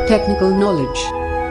Technical knowledge.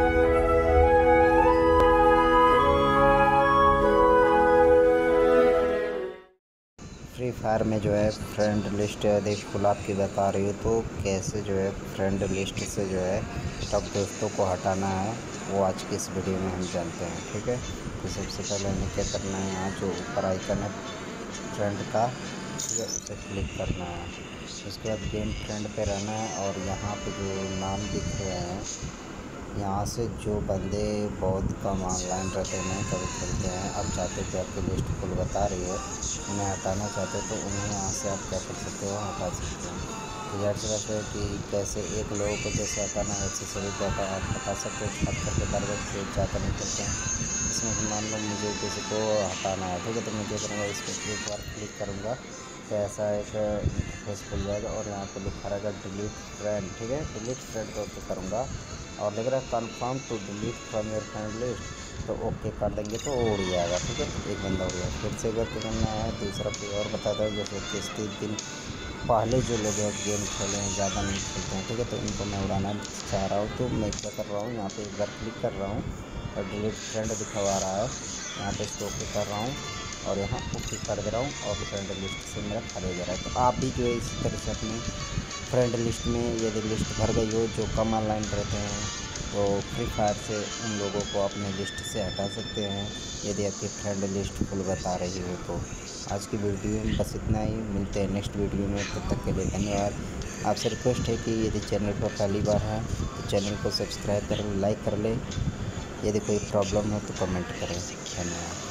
Free fire में जो है फ्रेंड लिस्ट यदि फुल आपकी बता रही हो तो कैसे जो है फ्रेंड लिस्ट से जो है सब दोस्तों को हटाना है वो आज की इस वीडियो में हम जानते हैं। ठीक है, तो सबसे पहले हमें क्या करना है, यहाँ जो ऊपर आइकन है फ्रेंड का, ठीक है, उसे क्लिक करना है। उसके बाद गेम फ्रेंड पे रहना है और यहाँ पे जो नाम दिख रहे हैं यहाँ से जो बंदे बहुत कम ऑनलाइन रहते हैं, कभी खेलते हैं, अब चाहते कि आपकी लिस्ट फुल बता रही है, उन्हें हटाना चाहते हो तो उन्हें यहाँ से आप क्या कर सकते हो, हटा सकते हो। तो यार से बात है कि कैसे एक लोगों को जैसे हटाना है वैसे सभी को हटा सकते हो, छत करके बार बार से ज़्यादा नहीं करते हैं। इसमें मान लो मुझे किसी को हटाना है, ठीक है, तो मैं क्या करूँगा, इस पर एक बार क्लिक करूँगा तो ऐसा एक इंटरफेस खुल जाएगा और यहाँ पर लिखा रहेगा डिलीट फ्रेंड। ठीक है, डिलीट फ्रेंड को ओके करूँगा और लिख रहा है confirm to delete from your friend list, तो ओके कर देंगे तो उड़ जाएगा। ठीक है, एक बंदा उड़ गया। फिर से अगर करना है दूसरा कोई और बताता है, जैसे 30 दिन पहले जो लोग गेम खेले हैं, ज़्यादा नहीं खेलते हैं, ठीक है, तो इनको मैं उड़ाना चाह रहा हूँ। तो मैं क्या कर रहा हूँ, यहाँ पे एक बार क्लिक कर रहा हूँ और डिलीट फ्रेंड दिखवा रहा है, यहाँ पे इसको ओके कर रहा हूँ और यहाँ ओके कर दे रहा हूँ और फ्रेंड लिस्ट से मेरा खाली हो जा रहा है। तो आप भी जो है इसी तरह से अपनी फ्रेंड लिस्ट में यदि लिस्ट भर गई हो जो कम ऑनलाइन रहते हैं तो फ्री फायर से उन लोगों को अपने लिस्ट से हटा सकते हैं यदि आपकी फ्रेंड लिस्ट फुल बता रही हो। तो आज की वीडियो में बस इतना ही, मिलते हैं नेक्स्ट वीडियो में, तब तक के लिए धन्यवाद। आपसे रिक्वेस्ट है कि यदि चैनल पर पहली बार है तो चैनल को सब्सक्राइब कर, लाइक कर ले, यदि कोई प्रॉब्लम है तो कमेंट करें। धन्यवाद।